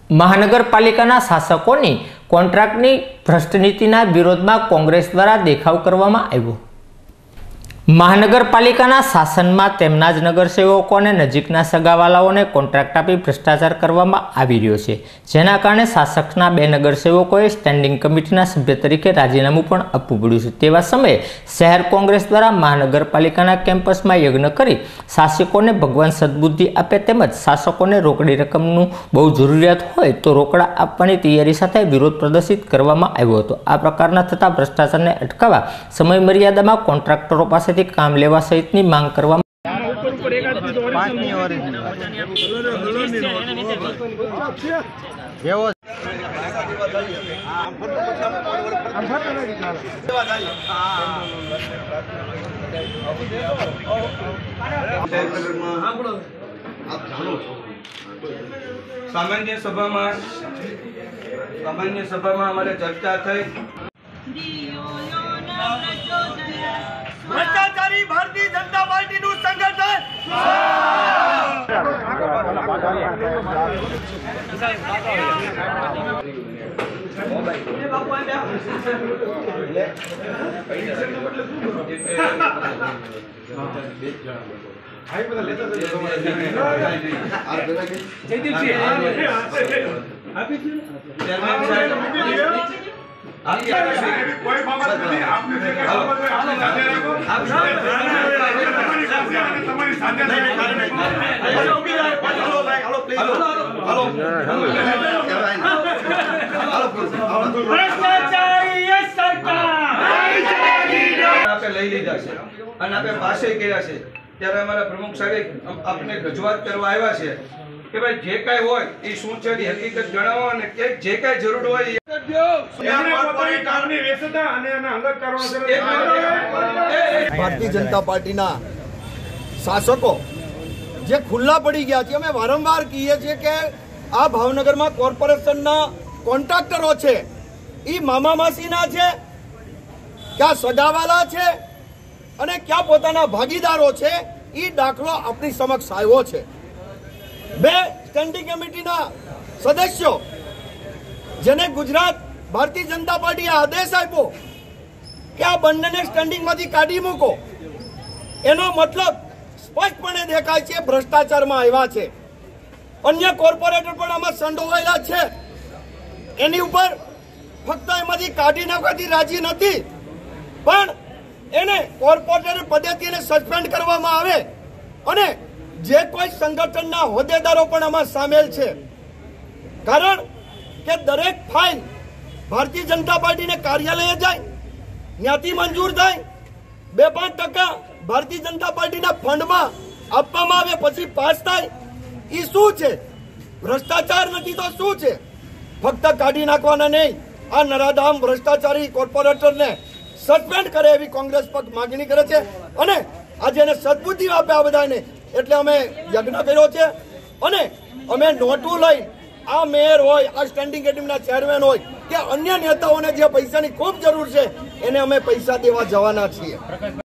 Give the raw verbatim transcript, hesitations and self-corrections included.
મહાનગરપાલિકાના શાસકોની કોન્ટ્રાક્ટની ભ્રષ્ટ નીતિના વિરોધમાં કોંગ્રેસ દ્વારા દેખાવ કરવામાં આવ્યો। મહાનગરપાલિકાના શાસનમાં તેમના જ નગરસેવકો અને નજીકના સગાવાલાઓને કોન્ટ્રાક્ટ આપી ભ્રષ્ટાચાર કરવામાં આવી રહ્યો છે, જેના કારણે શાસકના બે નગરસેવકોએ સ્ટેન્ડિંગ કમિટીના સભ્ય તરીકે રાજીનામું પણ આપવું પડ્યું છે। તેવા સમયે શહેર કોંગ્રેસ દ્વારા મહાનગરપાલિકાના કેમ્પસમાં યજ્ઞ કરી શાસકોને ભગવાન સદબુદ્ધિ આપે તેમજ શાસકોને રોકડી રકમનું બહુ જરૂરિયાત હોય તો રોકડા આપવાની તૈયારી સાથે વિરોધ પ્રદર્શિત કરવામાં આવ્યો હતો। આ પ્રકારના થતા ભ્રષ્ટાચારને અટકાવવા સમય મર્યાદામાં કોન્ટ્રાક્ટરો પાસે काम लेवा सहित मांग करवा सामान्य सभा में सामान्य सभा में हमारे चर्चा थी। भ्रष्टाचारी भारतीय जनता पार्टी નું સંગઠન कोई बाबत नहीं, आपने देखा लई लीधा छे अने आपणे पासे कर्या छे त्यारे अमारा प्रमुख साहेब आपने रजूआत करवा आव्या छे के भाई जे काई होय ए शुं छे ए हकीकत जणावो अने के जे काई जरूर होय भारतीय जनता पार्टी ना शासको जे खुला पड़ी गया छे। अमे वारंवार कहीए छे के आ भावनगर में कॉर्पोरेशन ना कॉन्ट्राक्टरो छे ई मामा मासी ना छे, क्या सगावाला छे अने क्या पोताना भागीदारो छे ई दाखलो अपनी समक्ष आव्यो छे। बे स्टेन्डिंग कमिटी ना सदस्यो जेने गुजरात भारतीय जनता पार्टी आदेश आप्यो कि आ बंने स्टेन्डिंग मांथी काढी मूको एनो मतलब स्पष्टपणे देखाय छे भ्रष्टाचार में आव्या छे। अन्य कॉर्पोरेटर पण आमां संडोवायेला छे, एनी उपर फक्त एमांथी काढी नाखवाथी राजी नथी पण एने कॉर्पोरेटर पदेथी एने सस्पेन्ड करवामां आवे अने जे कोई संगठनना होद्देदारो पण आमां सामेल छे। कारण के दरेक फाइल भारतीय जनता पार्टी ने कार्यालय जाए न्याथी मंजूर थाय बे पांच टका भारतीय जनता पार्टी ना फंड में आपवामां आवे पछी पास थाय ई शुं छे? भ्रष्टाचार नथी तो शुं छे? फक्त काढी नाखवाना नहीं आ नराधाम भ्रष्टाचारी कॉर्पोरेटर ने सस्पेन्ड करे एवी कांग्रेस पक्ष मागणी करे छे अने आज एने सद्बुद्धि आपे आ बधाने एटले अमे यज्ञ कर्यो छे अने अमे नोटू लई आ मेयर होय आ स्टेन्डिंग कमिटीना चेरमेन होय के अन्य नेताओने जे पैसानी खूब जरूर छे एने अमे पैसा देवा जवाना छीए।